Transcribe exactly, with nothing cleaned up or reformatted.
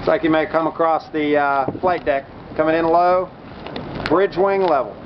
Looks like you may come across the uh, flight deck coming in low, bridge wing level.